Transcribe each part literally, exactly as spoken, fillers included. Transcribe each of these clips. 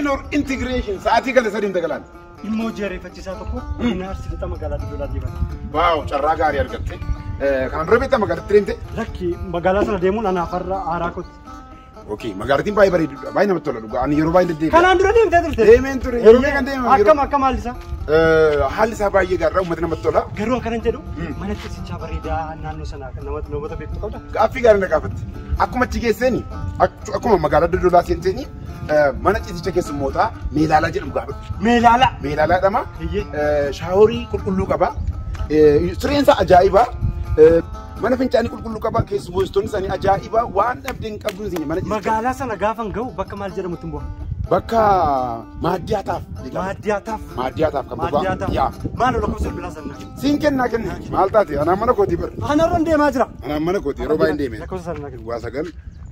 minor integration saati kale sadin dagalan immoo jeerifachiisaa tokko inni arsiita magaalaa Dodolaa deeman. Waaw carraa gaarii argatte. Kan dura beektaa magaalatti deemte? Lakki magaalaa sana deemuun anaafarra aaraa kooti. Okey magaalattiin baay'ee bareedudha. Baay'ee namatti tola dhugaa. Ani yeroo baay'ee deddeebi'a. Kanaan dura deemtee turte? Deemeen ture. Yeroo meeqan deemaa? Akkam akkam haalli isaa? Haalli isaa baay'ee gaariidha. Uummata namatti tola. Garuu akkanan jedhu mana ciisichaa bareedaa naannoo sanaa kan namatti namoota beektu qabda. Gaaffii gaarii na gaafatti. Akkuma achi geesseeni akkuma magaalaa Dodolaa seenteeni mana ciisicha keessummootaa Meelaalaa jedhamu gaafadhu. Meelaalaa? Meelaalaadhama. Shaaworii qulqulluu qaba. Sireensa ajaa'ibaa. Mana fincaanii qulqulluu qaba. Keessummootonni isaanii ajaa'ibaa waan dhabdeen qabduun isin mana magaalaa sana gaafan ga'u bakka maal jedhamutti hin bu'a? Bakka maaddiyaataaf. Maaddiyaataaf. Maaddiyaataaf kan bu'aa. Yaa. Maal lakkoofsa bilbilaa sana? Siin kennaa kenna. Maal taate? Anaan mana kootii bar. Anarra deemaa jira. Anaan mana kootii yeroo baay'ee deeme. Lakkoofsa sana kenna. Waa sagal.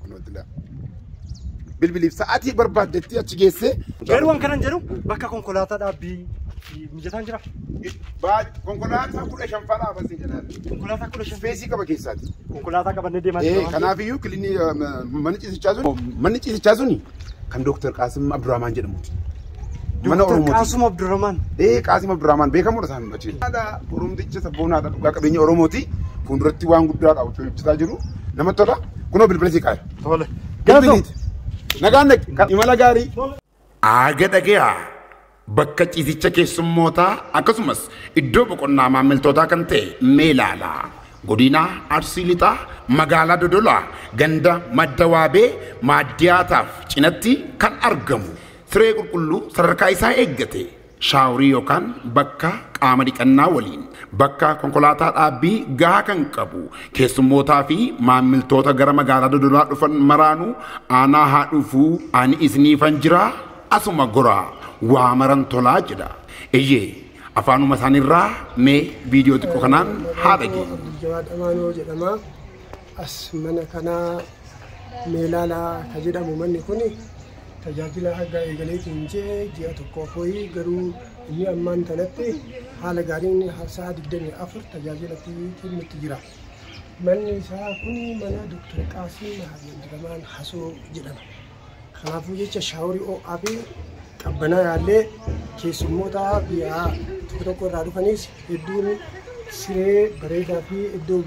Bilbiliif sa'aatii barbaaddetti achi geesse. Garuu waan kanan jedhu bakka konkolaataa dhaabbii mijataan jira. Konkolaataa kudha shan fa'aa dhaabasee jedhaan. Konkolaataa kudha shan. Feesii qaba keessaati. Konkolaataa qabannee deemaa jira. Kanaafiyyuu kilinii manni ciisichaa sun manni ciisichaa sun kan Dooktar Qaasim Abdurrahmaan jedhamuti. Mana Oromooti. Qaasim Abdurrahmaan. Eh Qaasim Abdurrahmaan beekamoodha isaan achi. Haadha Oromticha sabboonaadha dhugaa qabeenya Oromooti. Fuulduratti waan guddaadha hojjetaa jiru. Namatti tola. Kunoo bilbila sii qaale. Tole. Bilbiliiti. Nagaan naqi. Imala gaarii. Aaga dhageeyaa bakka ciisicha keessummootaa akkasumas iddoo boqonnaa maamiltootaa kan ta'e Meelaalaa godina Arsii Lixaa magaalaa Dodolaa ganda madda waabee maaddiyaataaf cinatti kan argamu siree qulqulluu sadarkaa isaa eeggate shaaworii yookaan bakka qaama dhiqannaa waliin bakka konkolaataa dhaabbii gahaa kan qabu keessummootaa fi maamiltoota gara magaalaa Dodolaa dhufan maraanuu aanaa haa dhufuu ani isiniifan jiraa asuma goraa waa maran tolaa jedha. Eeyyee afaanuma isaaniirraa mee viidiyoo xiqqoo kanaan haa dhageenyu. Jawaad Amaanoo jedhama. As mana kanaa Meelaalaa kan jedhamu manni kun tajaajila haggaa eegaleetiin jee ji'a tokkoof wayii garuu inni ammaan kanatti haala gaariin sa'a digdamii afur tajaajila kennutti jira. Manni isaa kun mana Dooktar Qaasim Abdurrahmaan Hasoo jedhama. Kanaafuu jecha shaaworii ho'aa fi qabbanaa yaallee keessummoota biyyaa tokko tokko irraa dhufanis hedduun siree bareedaa fi iddoo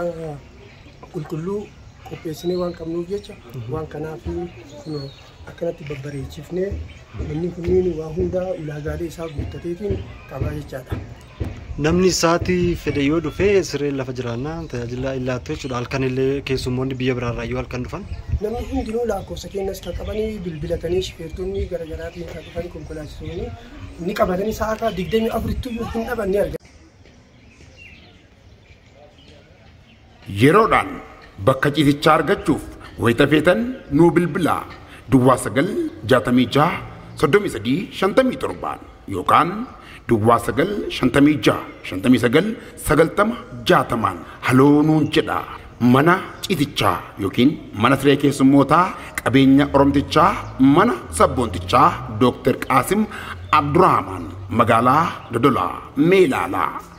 qulqulluu qopheessinee waan qabnuuf jecha waan kanaaf akkanatti babbareechifnee manni kunniin waa hundaa ulaagaalee isaa guuttateetiin qabaa jechaadha. Namni isaatii fedhe yoo dhufee siree lafa jiraannaa tajaajila illaattuu jechuudha. Halkan illee keessummoonni biyya biraarraa yoo halkan dhufan. Namni hundinuu lakkoofsa keenyas kan qabanii bilbilatanii shifeertonni garaagaraatiin kan dhufan konkolaachistoonni ni qabatanii sa'a digdamii afuritti hin dhaban ni argamu. Yeroodhaan bakka ciisichaa argachuuf wayita feetan nuu bilbilaa duwwaa sagal jaatamii jaha soddomii sadii shantamii torbaan yookaan duwwaa sagal shantamii jaha shantamii sagal sagaltama jaatamaan haloo nuun jedha. Mana ciisichaa yookiin mana siree keessummootaa qabeenya Oromtichaa mana sabboontichaa Dooktar Qaasim Abdurrahmaan magaalaa Dodolaa Meelaalaa.